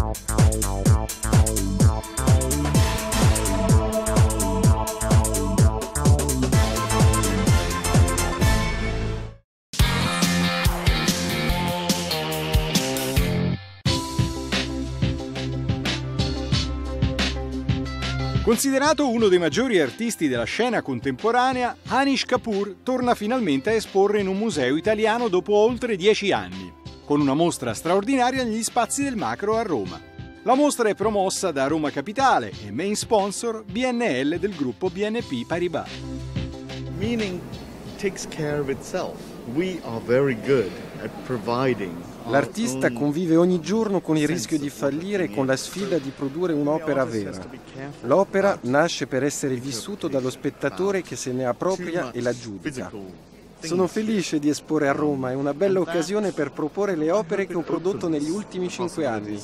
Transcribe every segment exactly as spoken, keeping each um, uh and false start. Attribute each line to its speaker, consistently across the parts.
Speaker 1: Considerato uno dei maggiori artisti della scena contemporanea, Anish Kapoor torna finalmente a esporre in un museo italiano dopo oltre dieci anni, con una mostra straordinaria negli spazi del Macro a Roma. La mostra è promossa da Roma Capitale e main sponsor B N L del gruppo B N P Paribas.
Speaker 2: Meaning takes care of itself. We are very good at providing.
Speaker 3: L'artista convive ogni giorno con il rischio di fallire e con la sfida di produrre un'opera vera. L'opera nasce per essere vissuto dallo spettatore che se ne appropria e la giudica. Sono felice di esporre a Roma, è una bella occasione per proporre le opere che ho prodotto negli ultimi cinque anni.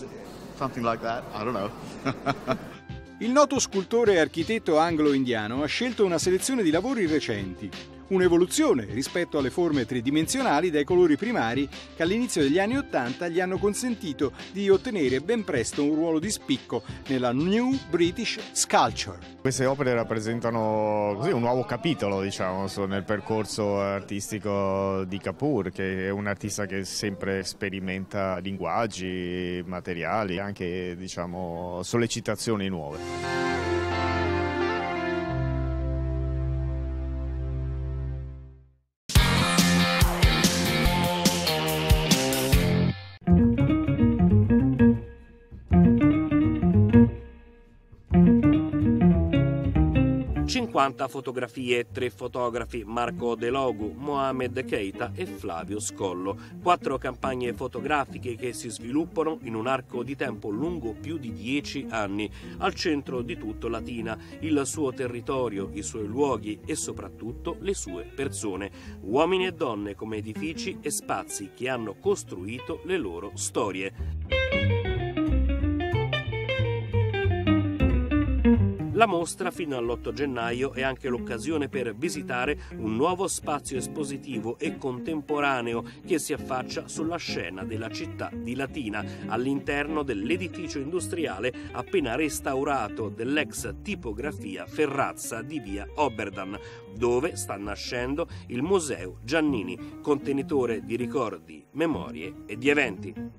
Speaker 1: Il noto scultore e architetto anglo-indiano ha scelto una selezione di lavori recenti, un'evoluzione rispetto alle forme tridimensionali dai colori primari che all'inizio degli anni Ottanta gli hanno consentito di ottenere ben presto un ruolo di spicco nella New British Sculpture.
Speaker 4: Queste opere rappresentano così un nuovo capitolo, diciamo, nel percorso artistico di Kapoor, che è un artista che sempre sperimenta linguaggi, materiali, anche, diciamo, sollecitazioni nuove.
Speaker 5: cinquanta fotografie, tre fotografi, Marco De Logu, Mohamed Keita e Flavio Scollo. Quattro campagne fotografiche che si sviluppano in un arco di tempo lungo più di dieci anni. Al centro di tutto Latina, il suo territorio, i suoi luoghi e soprattutto le sue persone. Uomini e donne come edifici e spazi che hanno costruito le loro storie. La mostra fino all'otto gennaio è anche l'occasione per visitare un nuovo spazio espositivo e contemporaneo che si affaccia sulla scena della città di Latina, all'interno dell'edificio industriale appena restaurato dell'ex tipografia Ferrazza di via Oberdan, dove sta nascendo il Museo Giannini, contenitore di ricordi, memorie e di eventi.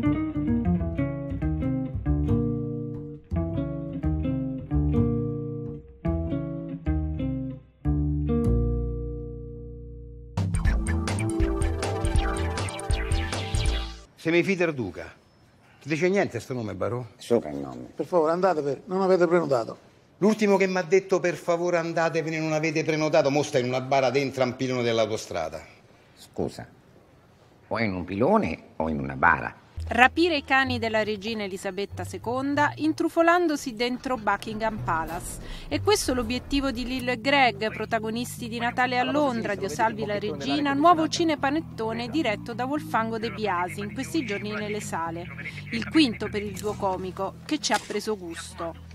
Speaker 6: Semi Peter Duca. Ti dice niente sto nome, Barò?
Speaker 7: Soprannome.
Speaker 8: Per favore, andatevene, non avete prenotato.
Speaker 6: L'ultimo che mi ha detto per favore andatevene, non avete prenotato, mo sta in una bara dentro a un pilone dell'autostrada.
Speaker 7: Scusa, o in un pilone o in una bara?
Speaker 9: Rapire i cani della regina Elisabetta seconda intrufolandosi dentro Buckingham Palace. E questo è l'obiettivo di Lillo e Greg, protagonisti di Natale a Londra, Dio salvi la regina, nuovo cinepanettone diretto da Volfango De Biasi, in questi giorni nelle sale. Il quinto per il duo comico, che ci ha preso gusto.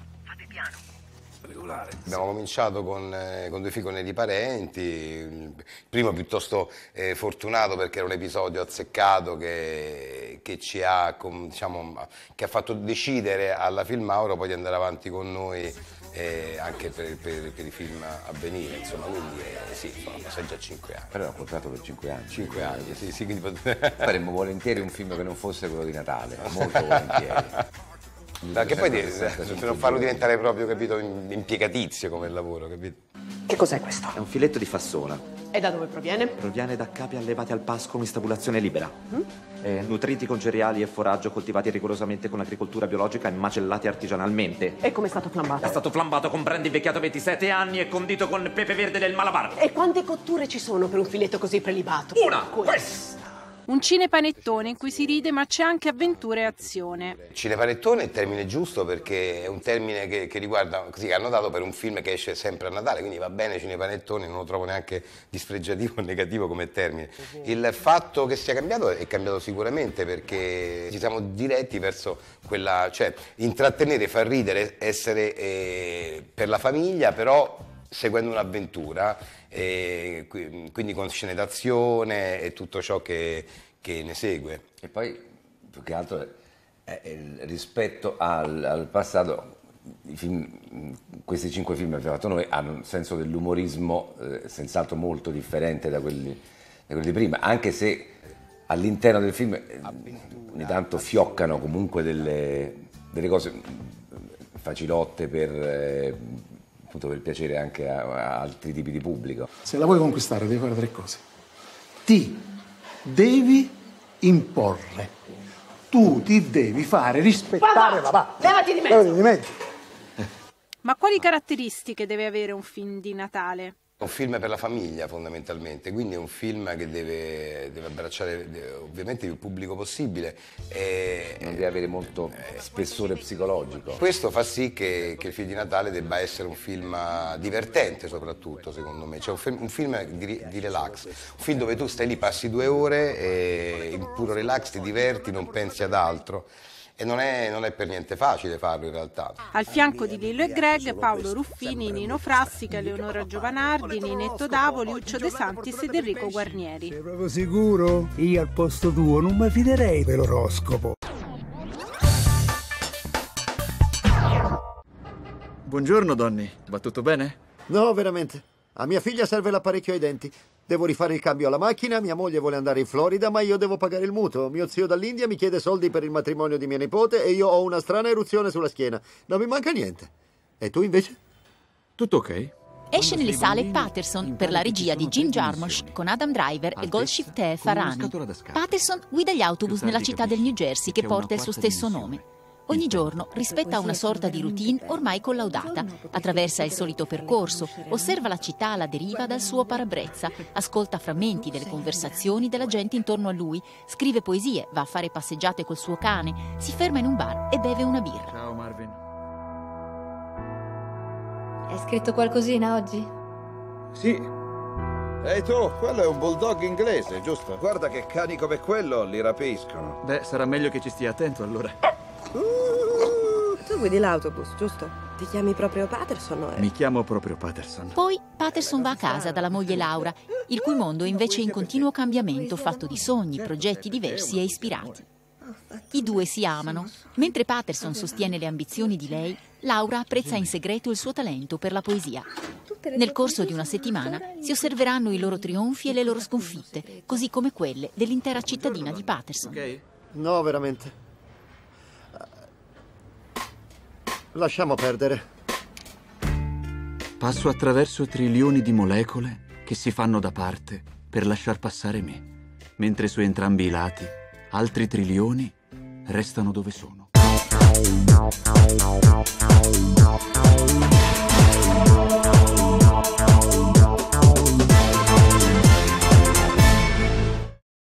Speaker 6: Abbiamo cominciato con, eh, con due figli neri parenti, il primo piuttosto eh, fortunato perché era un episodio azzeccato che, che ci ha, com, diciamo, che ha fatto decidere alla Filmauro poi di andare avanti con noi eh, anche per, per, per i film a venire, insomma, quindi eh, sì, sono passati già cinque anni.
Speaker 7: Però era contratto per cinque anni.
Speaker 6: Cinque anni, sì, sì. Quindi...
Speaker 7: Faremmo volentieri un film che non fosse quello di Natale, molto volentieri.
Speaker 6: Che poi per non farlo diventare proprio, capito, impiegatizio come lavoro, capito?
Speaker 10: Che cos'è questo?
Speaker 11: È un filetto di fassona.
Speaker 10: E da dove proviene?
Speaker 11: Proviene da capi allevati al pascolo in stabulazione libera.
Speaker 10: Mm?
Speaker 11: Eh, nutriti con cereali e foraggio coltivati rigorosamente con agricoltura biologica e macellati artigianalmente.
Speaker 10: E come è stato flambato?
Speaker 11: È stato flambato con brandy invecchiato ventisette anni e condito con pepe verde del Malabar.
Speaker 10: E quante cotture ci sono per un filetto così prelibato?
Speaker 11: Una! Questa!
Speaker 9: Un cinepanettone in cui si ride ma c'è anche avventura e azione.
Speaker 6: Cinepanettone è il termine giusto perché è un termine che, che riguarda, così, che hanno dato per un film che esce sempre a Natale, quindi va bene cinepanettone, non lo trovo neanche dispregiativo o negativo come termine. Il fatto che sia cambiato è cambiato sicuramente perché ci siamo diretti verso quella, cioè intrattenere, far ridere, essere eh, per la famiglia, però seguendo un'avventura, eh, quindi con scene d'azione e tutto ciò che, che ne segue.
Speaker 7: E poi, più che altro,
Speaker 12: Eh, rispetto al, al passato, i film, questi cinque film che abbiamo fatto noi hanno un senso dell'umorismo eh, senz'altro molto differente da quelli, da quelli di prima, anche se all'interno del film eh, ogni tanto fioccano comunque delle, delle cose facilotte per, eh, appunto per piacere anche a, a altri tipi di pubblico.
Speaker 8: Se la vuoi conquistare devi fare tre cose. Ti devi imporre. Tu ti devi fare rispettare la papà.
Speaker 10: Levati di mezzo!
Speaker 8: Levati di mezzo.
Speaker 9: Ma quali caratteristiche deve avere un film di Natale?
Speaker 6: È un film per la famiglia fondamentalmente, quindi è un film che deve, deve abbracciare deve, ovviamente il pubblico possibile. E,
Speaker 12: non deve avere molto spessore psicologico.
Speaker 6: Questo fa sì che, che il film di Natale debba essere un film divertente soprattutto, secondo me. Cioè un film, un film di, di relax, un film dove tu stai lì, passi due ore e in puro relax ti diverti, non pensi ad altro. E non è, non è per niente facile farlo in realtà.
Speaker 9: Al fianco di Lillo e Greg, Paolo Ruffini, Nino Frassica, Eleonora Giovanardi, Ninetto Davoli, Uccio De Santis ed Enrico Guarnieri.
Speaker 13: Sei proprio sicuro? Io al posto tuo non mi fiderei dell'oroscopo.
Speaker 14: Buongiorno, Donny. Va tutto bene?
Speaker 15: No, veramente. A mia figlia serve l'apparecchio ai denti. Devo rifare il cambio alla macchina, mia moglie vuole andare in Florida, ma io devo pagare il mutuo. Mio zio dall'India mi chiede soldi per il matrimonio di mia nipote e io ho una strana eruzione sulla schiena. Non mi manca niente. E tu invece?
Speaker 14: Tutto ok.
Speaker 16: Esce nelle sale Patterson per la regia di Jim Jarmusch con Adam Driver e Golshifteh Farhani. Patterson guida gli autobus nella città del New Jersey che porta il suo stesso nome. Ogni giorno rispetta una sorta di routine ormai collaudata, attraversa il solito percorso, osserva la città alla deriva dal suo parabrezza, ascolta frammenti delle conversazioni della gente intorno a lui, scrive poesie, va a fare passeggiate col suo cane, si ferma in un bar e beve una birra.
Speaker 14: Ciao Marvin.
Speaker 17: Hai scritto qualcosina oggi?
Speaker 18: Sì. Ehi tu, quello è un bulldog inglese, giusto? Guarda che cani come quello li rapiscono.
Speaker 14: Beh, sarà meglio che ci stia attento allora.
Speaker 19: Tu guidi l'autobus, giusto? Ti chiami proprio Patterson? Eh?
Speaker 14: Mi chiamo proprio Patterson.
Speaker 16: Poi Patterson va a casa dalla moglie Laura, il cui mondo è invece in continuo cambiamento, fatto di sogni, progetti diversi e ispirati. I due si amano. Mentre Patterson sostiene le ambizioni di lei, Laura apprezza in segreto il suo talento per la poesia. Nel corso di una settimana si osserveranno i loro trionfi e le loro sconfitte, così come quelle dell'intera cittadina di Patterson.
Speaker 15: No, veramente. Lasciamo perdere.
Speaker 14: Passo attraverso trilioni di molecole che si fanno da parte per lasciar passare me, mentre su entrambi i lati altri trilioni restano dove sono.